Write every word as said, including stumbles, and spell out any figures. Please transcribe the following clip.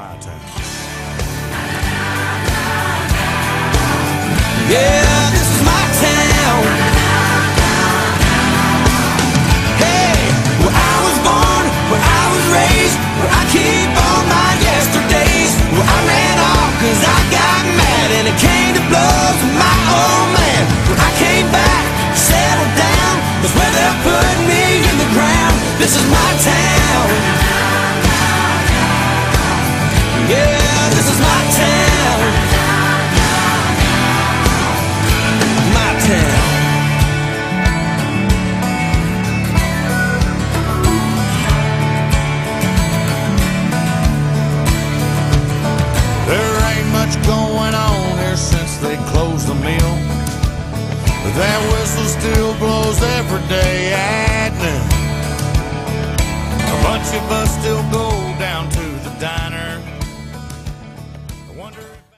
my town. Yeah, this is my town. Hey, where I was born, where I was raised, where I keep all my yesterdays, where I ran off cause I got mad and it came to blows with my old man. Where I came back, settled down, that's where they put me in the ground. This is my town. Yeah, this is my town. My town. There ain't much going on here since they closed the mill, but that whistle still blows every day at noon. A bunch of us still go down to the diner. I wonder